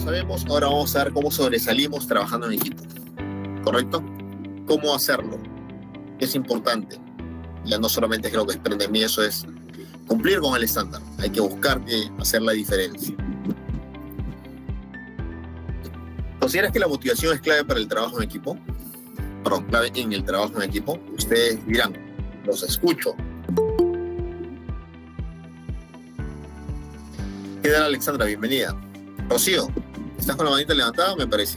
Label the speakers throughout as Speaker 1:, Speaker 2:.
Speaker 1: sabemos, ahora vamos a ver cómo sobresalimos trabajando en equipo. ¿Correcto? ¿Cómo hacerlo? Es importante. Ya no solamente es lo que desprende de mí, eso es cumplir con el estándar. Hay que buscar hacer la diferencia. ¿Consideras que la motivación es clave para el trabajo en equipo? Perdón, clave en el trabajo en equipo. Ustedes dirán, los escucho. ¿Qué tal, Alexandra? Bienvenida. Rocío, ¿estás con la manita levantada? Me parece.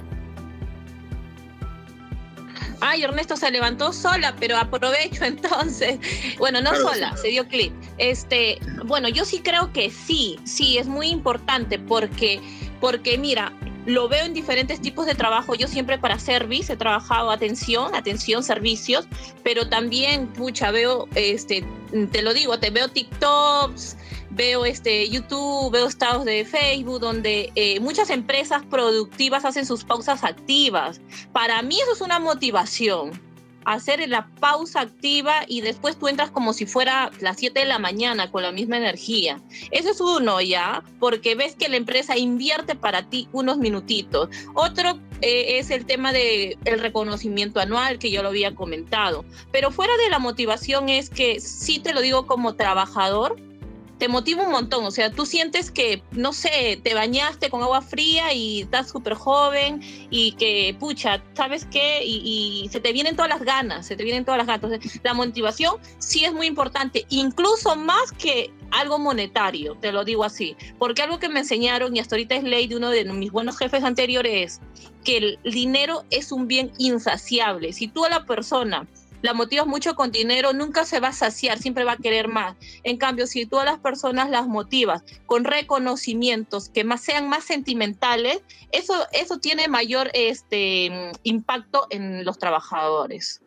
Speaker 2: Ay, Ernesto se levantó sola, pero aprovecho entonces. Bueno, no claro, sola, sí. Se dio clic. Bueno, yo sí creo que sí, es muy importante porque mira, lo veo en diferentes tipos de trabajo. Yo siempre para service he trabajado atención, servicios, pero también, veo, te lo digo, te veo TikToks, veo YouTube, veo estados de Facebook donde muchas empresas productivas hacen sus pausas activas. Para mí eso es una motivación, hacer la pausa activa y después tú entras como si fuera las 7 de la mañana con la misma energía. Eso es uno ya, porque ves que la empresa invierte para ti unos minutitos. Otro es el tema del reconocimiento anual, que yo lo había comentado. Pero fuera de la motivación es que, sí te lo digo como trabajador, te motiva un montón, o sea, tú sientes que, no sé, te bañaste con agua fría y estás súper joven y que, ¿sabes qué? Y se te vienen todas las ganas, Entonces, la motivación sí es muy importante, incluso más que algo monetario, te lo digo así, porque algo que me enseñaron y hasta ahorita es ley de uno de mis buenos jefes anteriores es que el dinero es un bien insaciable. Si tú a la persona la motivas mucho con dinero, nunca se va a saciar, siempre va a querer más. En cambio, si tú a las personas las motivas con reconocimientos que sean más sentimentales, eso tiene mayor impacto en los trabajadores.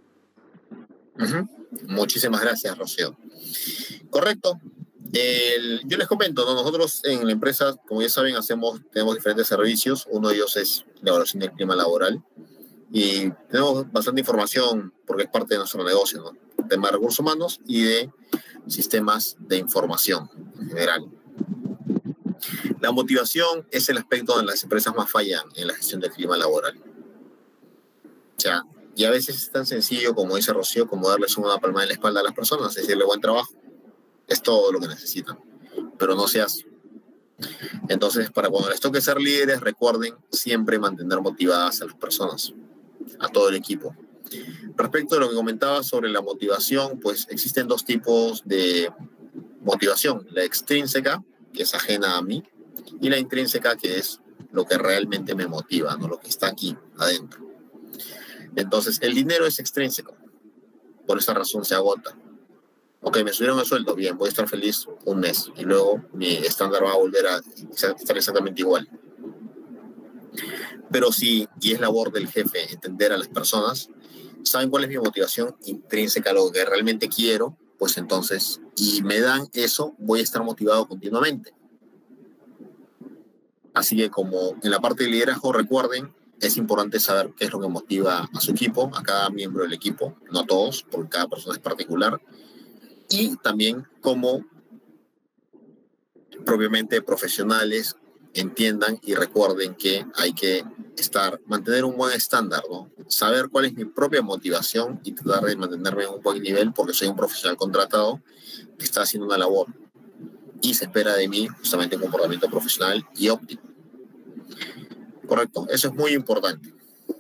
Speaker 1: Muchísimas gracias, Rocío. Correcto. Yo les comento, ¿no? Nosotros en la empresa, como ya saben, tenemos diferentes servicios. Uno de ellos es la evaluación del clima laboral. Y tenemos bastante información porque es parte de nuestro negocio, ¿no? Tema de recursos humanos y de sistemas de información en general. La motivación es el aspecto donde las empresas más fallan en la gestión del clima laboral. O sea, y a veces es tan sencillo, como dice Rocío, como darles una palmada en la espalda a las personas, decirle buen trabajo. Es todo lo que necesitan, pero no se hace. Entonces, para cuando les toque ser líderes, recuerden siempre mantener motivadas a las personas, a todo el equipo. Respecto a lo que comentaba sobre la motivación, pues existen dos tipos de motivación: la extrínseca, que es ajena a mí, y la intrínseca, que es lo que realmente me motiva, ¿no? Lo que está aquí adentro. Entonces, el dinero es extrínseco, por esa razón se agota. Ok, me subieron el sueldo, bien, voy a estar feliz un mes y luego mi estándar va a volver a estar exactamente igual. Pero sí, y es labor del jefe entender a las personas, ¿saben cuál es mi motivación intrínseca, lo que realmente quiero? Pues entonces, y me dan eso, voy a estar motivado continuamente. Así que como en la parte de liderazgo, recuerden, es importante saber qué es lo que motiva a su equipo, a cada miembro del equipo, no a todos, porque cada persona es particular, y también cómo propiamente profesionales entiendan y recuerden que hay que mantener un buen estándar, ¿no? Saber cuál es mi propia motivación y tratar de mantenerme en un buen nivel porque soy un profesional contratado que está haciendo una labor y se espera de mí justamente un comportamiento profesional y óptimo. Correcto, eso es muy importante.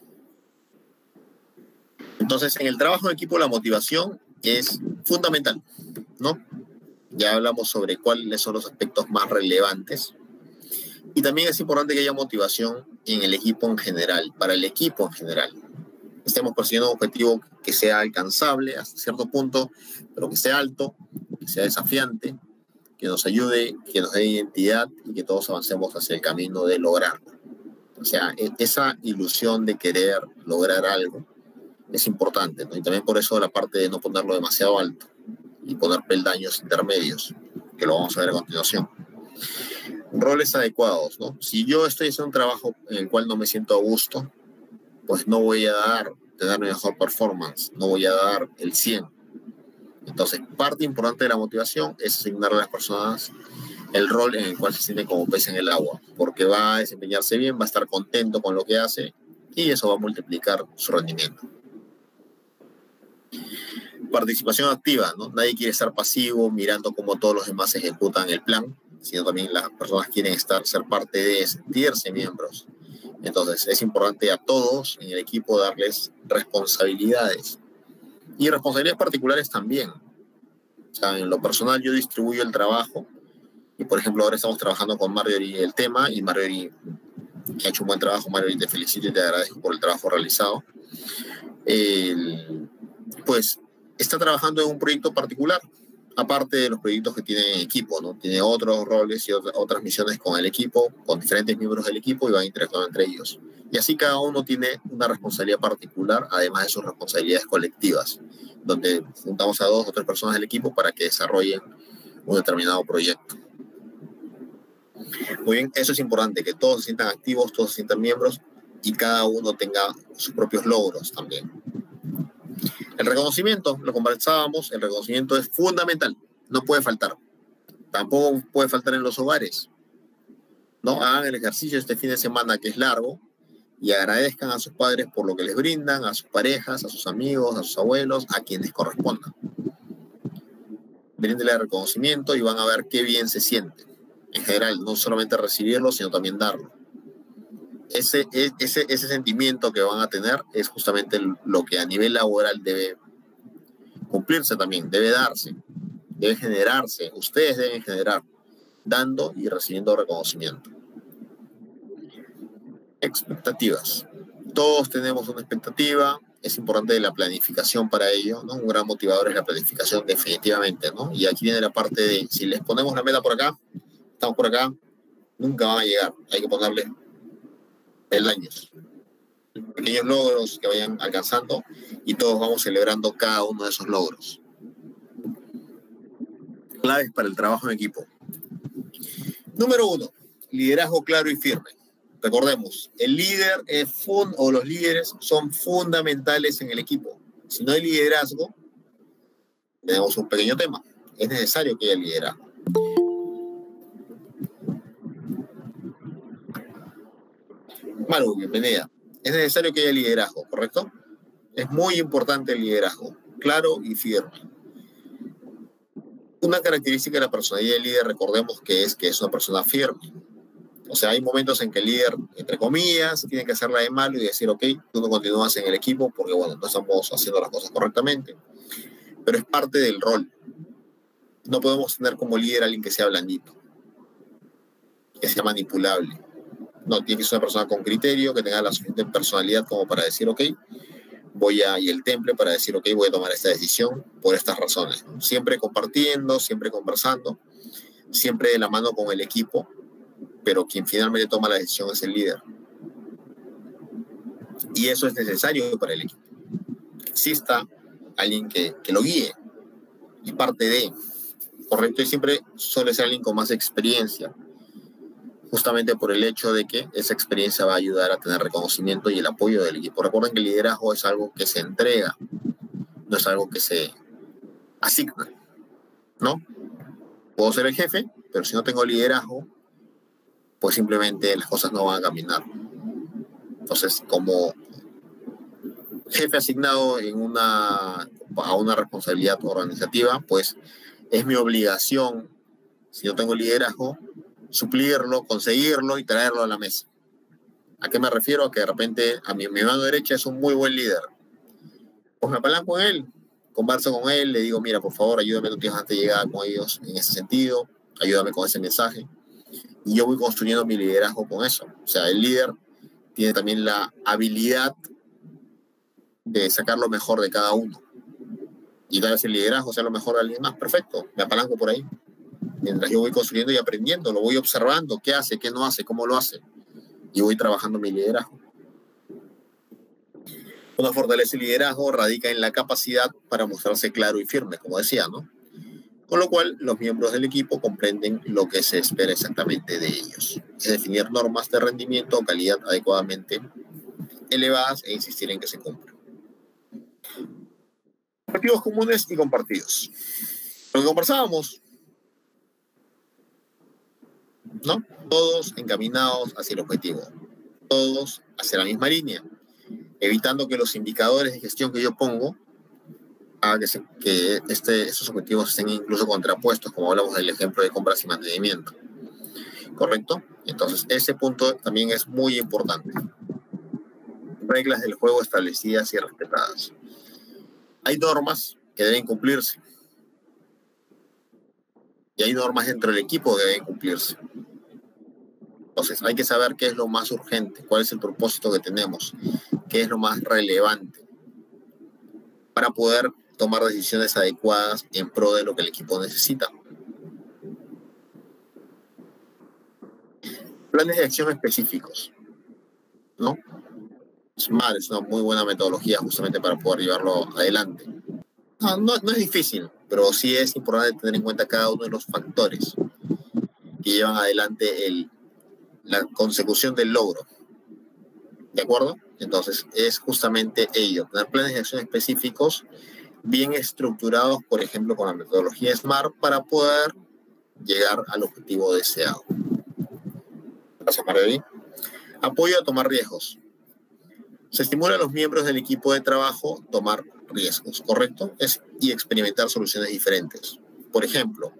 Speaker 1: Entonces, en el trabajo en equipo la motivación es fundamental, ¿no? Ya hablamos sobre cuáles son los aspectos más relevantes. Y también es importante que haya motivación en el equipo en general, para el equipo en general. Estemos persiguiendo un objetivo que sea alcanzable hasta cierto punto, pero que sea alto, que sea desafiante, que nos ayude, que nos dé identidad y que todos avancemos hacia el camino de lograrlo. O sea, esa ilusión de querer lograr algo es importante, ¿no? Y también por eso la parte de no ponerlo demasiado alto y poner peldaños intermedios, que lo vamos a ver a continuación. Roles adecuados, ¿no? Si yo estoy haciendo un trabajo en el cual no me siento a gusto, pues no voy a tener mi mejor performance, no voy a dar el 100. Entonces, parte importante de la motivación es asignarle a las personas el rol en el cual se siente como pez en el agua, porque va a desempeñarse bien, va a estar contento con lo que hace y eso va a multiplicar su rendimiento. Participación activa, ¿no? Nadie quiere estar pasivo mirando cómo todos los demás ejecutan el plan, sino también las personas quieren ser parte de, sentirse miembros. Entonces es importante a todos en el equipo darles responsabilidades y responsabilidades particulares también. O sea, en lo personal yo distribuyo el trabajo y por ejemplo ahora estamos trabajando con Marjorie el tema y Marjorie ha hecho un buen trabajo. Marjorie, te felicito y te agradezco por el trabajo realizado. Pues está trabajando en un proyecto particular, aparte de los proyectos que tiene en equipo, ¿no? Tiene otros roles y otras misiones con el equipo, con diferentes miembros del equipo y van interactuando entre ellos. Y así cada uno tiene una responsabilidad particular, además de sus responsabilidades colectivas, donde juntamos a 2 o 3 personas del equipo para que desarrollen un determinado proyecto. Muy bien, eso es importante, que todos se sientan activos, todos se sientan miembros y cada uno tenga sus propios logros también. El reconocimiento, lo conversábamos, el reconocimiento es fundamental, no puede faltar. Tampoco puede faltar en los hogares. ¿No? Hagan el ejercicio este fin de semana que es largo y agradezcan a sus padres por lo que les brindan, a sus parejas, a sus amigos, a sus abuelos, a quienes correspondan. Bríndele el reconocimiento y van a ver qué bien se siente. En general, no solamente recibirlo, sino también darlo. Ese sentimiento que van a tener es justamente lo que a nivel laboral debe cumplirse también, debe darse, debe generarse. Ustedes deben generar, dando y recibiendo reconocimiento. Expectativas. Todos tenemos una expectativa, es importante la planificación para ello, ¿no? Un gran motivador es la planificación, definitivamente, ¿no? Y aquí viene la parte de, si les ponemos la meta por acá, estamos por acá, nunca van a llegar, hay que ponerle peldaños, pequeños logros que vayan alcanzando y todos vamos celebrando cada uno de esos logros. Claves para el trabajo en equipo. Número 1, liderazgo claro y firme. Recordemos, el líder o los líderes son fundamentales en el equipo. Si no hay liderazgo, tenemos un pequeño tema. Es necesario que haya liderazgo. Maru, bienvenida. Es necesario que haya liderazgo, ¿correcto? Es muy importante el liderazgo, claro y firme. Una característica de la personalidad del líder, recordemos que es una persona firme. O sea, hay momentos en que el líder, entre comillas, tiene que hacerla de malo y decir, ok, tú no continúas en el equipo porque, bueno, no estamos haciendo las cosas correctamente. Pero es parte del rol. No podemos tener como líder a alguien que sea blandito, que sea manipulable. No, tiene que ser una persona con criterio, que tenga la suficiente personalidad como para decir, ok, y el temple para decir, ok, voy a tomar esta decisión por estas razones. Siempre compartiendo, siempre conversando, siempre de la mano con el equipo, pero quien finalmente toma la decisión es el líder. Y eso es necesario para el equipo. Que exista alguien que lo guíe y parte de, correcto, y siempre suele ser alguien con más experiencia, justamente por el hecho de que esa experiencia va a ayudar a tener reconocimiento y el apoyo del equipo. Recuerden que el liderazgo es algo que se entrega, no es algo que se asigna, ¿no? Puedo ser el jefe, pero si no tengo liderazgo, pues simplemente las cosas no van a caminar. Entonces, como jefe asignado a una responsabilidad organizativa, pues es mi obligación, si yo tengo liderazgo, suplirlo, conseguirlo y traerlo a la mesa. ¿A qué me refiero? A que de repente mi mano derecha es un muy buen líder. Pues me apalanco con él, converso con él, le digo, mira, por favor, ayúdame antes de llegar con ellos en ese sentido, ayúdame con ese mensaje. Y yo voy construyendo mi liderazgo con eso. O sea, el líder tiene también la habilidad de sacar lo mejor de cada uno. Y tal vez el liderazgo sea lo mejor de alguien más. Perfecto, me apalanco por ahí. Mientras yo voy construyendo y aprendiendo, lo voy observando, qué hace, qué no hace, cómo lo hace. Y voy trabajando mi liderazgo. Una fortaleza del liderazgo radica en la capacidad para mostrarse claro y firme, como decía, ¿no? Con lo cual, los miembros del equipo comprenden lo que se espera exactamente de ellos. Es definir normas de rendimiento o calidad adecuadamente elevadas e insistir en que se cumplan. Objetivos comunes y compartidos. Lo que conversábamos. ¿no? Todos encaminados hacia el objetivo, todos hacia la misma línea, evitando que los indicadores de gestión que yo pongo haga que estos objetivos estén incluso contrapuestos, como hablamos del ejemplo de compras y mantenimiento. ¿Correcto? Entonces, ese punto también es muy importante. Reglas del juego establecidas y respetadas. Hay normas que deben cumplirse. Y hay normas dentro del equipo que deben cumplirse. Entonces, hay que saber qué es lo más urgente, cuál es el propósito que tenemos, qué es lo más relevante para poder tomar decisiones adecuadas en pro de lo que el equipo necesita. Planes de acción específicos, ¿no? SMART es una muy buena metodología justamente para poder llevarlo adelante. No es difícil, pero sí es importante tener en cuenta cada uno de los factores que llevan adelante la consecución del logro. ¿De acuerdo? Entonces, es justamente ello, tener planes de acción específicos bien estructurados, por ejemplo, con la metodología SMART, para poder llegar al objetivo deseado. Gracias, Marjorie. Apoyo a tomar riesgos. Se estimula a los miembros del equipo de trabajo a tomar riesgos, ¿correcto? Y experimentar soluciones diferentes. Por ejemplo,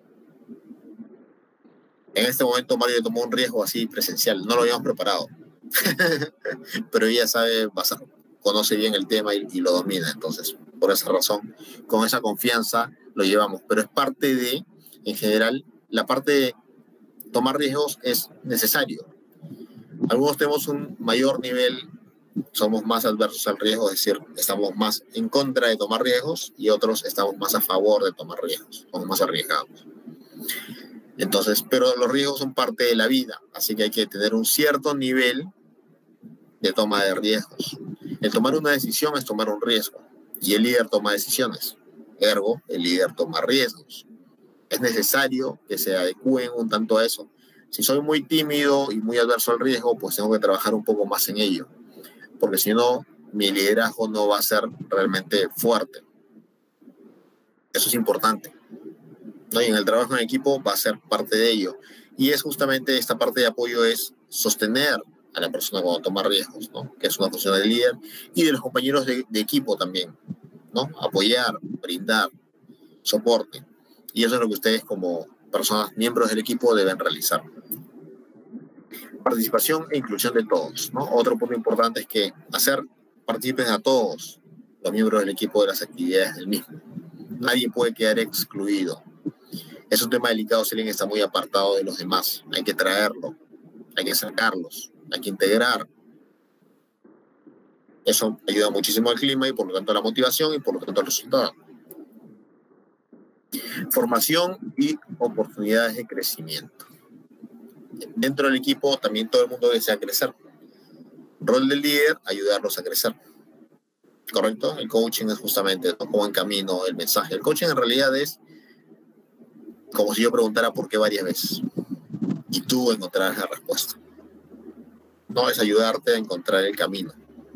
Speaker 1: en este momento Mario tomó un riesgo así presencial, no lo habíamos preparado, pero ella sabe pasar, conoce bien el tema y lo domina. Entonces, por esa razón, con esa confianza lo llevamos, pero es parte de, en general, la parte de tomar riesgos es necesario. Algunos tenemos un mayor nivel, somos más adversos al riesgo, es decir, estamos más en contra de tomar riesgos, y otros estamos más a favor de tomar riesgos, somos más arriesgados. Entonces, pero los riesgos son parte de la vida, así que hay que tener un cierto nivel de toma de riesgos. El tomar una decisión es tomar un riesgo, y el líder toma decisiones, ergo, el líder toma riesgos. Es necesario que se adecúen un tanto a eso. Si soy muy tímido y muy adverso al riesgo, pues tengo que trabajar un poco más en ello, porque si no, mi liderazgo no va a ser realmente fuerte. Eso es importante, ¿no? Y en el trabajo en equipo va a ser parte de ello. Y es justamente esta parte de apoyo, es sostener a la persona cuando toma riesgos, ¿no? Que es una función del líder y de los compañeros de equipo también, ¿no? Apoyar, brindar soporte. Y eso es lo que ustedes como personas, miembros del equipo, deben realizar. Participación e inclusión de todos, ¿no? Otro punto importante es que hacer partícipes a todos los miembros del equipo de las actividades del mismo. Nadie puede quedar excluido. Es un tema delicado si alguien está muy apartado de los demás. Hay que traerlo, hay que sacarlos, hay que integrar. Eso ayuda muchísimo al clima y por lo tanto a la motivación y por lo tanto al resultado. Formación y oportunidades de crecimiento. Dentro del equipo también todo el mundo desea crecer. Rol del líder, ayudarlos a crecer. ¿Correcto? El coaching es justamente, ¿no?, cómo encamino el mensaje. El coaching en realidad es como si yo preguntara por qué varias veces y tú encontrarás la respuesta. No, es ayudarte a encontrar el camino.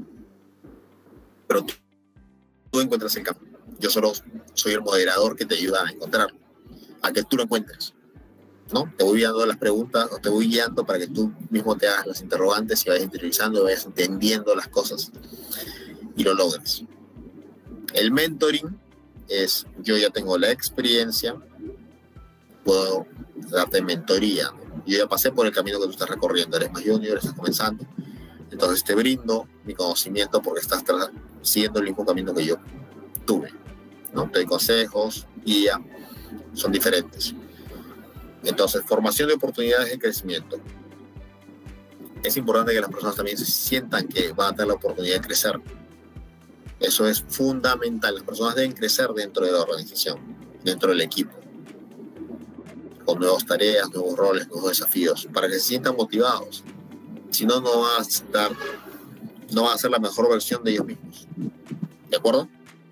Speaker 1: Pero tú encuentras el camino. Yo solo soy el moderador que te ayuda a encontrarlo, a que tú lo encuentres, ¿no? Te voy dando las preguntas o te voy guiando para que tú mismo te hagas las interrogantes y vayas interiorizando y vayas entendiendo las cosas y lo logres. El mentoring es, yo ya tengo la experiencia, puedo darte mentoría, ¿no? Yo ya pasé por el camino que tú estás recorriendo, eres más junior, estás comenzando, entonces te brindo mi conocimiento porque estás siguiendo el mismo camino que yo tuve, ¿no? Te doy consejos, guía, son diferentes. Entonces, formación de oportunidades de crecimiento. Es importante que las personas también se sientan que van a tener la oportunidad de crecer. Eso es fundamental. Las personas deben crecer dentro de la organización, dentro del equipo, con nuevas tareas, nuevos roles, nuevos desafíos, para que se sientan motivados. Si no, no van a ser la mejor versión de ellos mismos. ¿De acuerdo?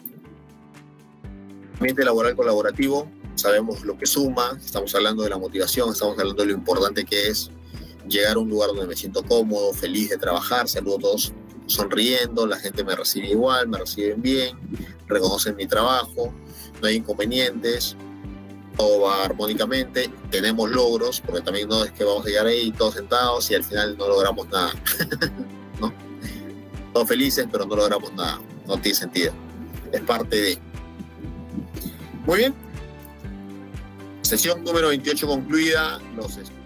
Speaker 1: Ambiente laboral colaborativo, sabemos lo que suma, estamos hablando de la motivación, estamos hablando de lo importante que es llegar a un lugar donde me siento cómodo, feliz de trabajar, saludo a todos sonriendo, la gente me recibe igual, me reciben bien, reconocen mi trabajo, no hay inconvenientes, todo va armónicamente, tenemos logros, porque también no es que vamos a llegar ahí todos sentados y al final no logramos nada, ¿no? Todos felices, pero no logramos nada, no tiene sentido, es parte de... Muy bien, sesión número 28 concluida, los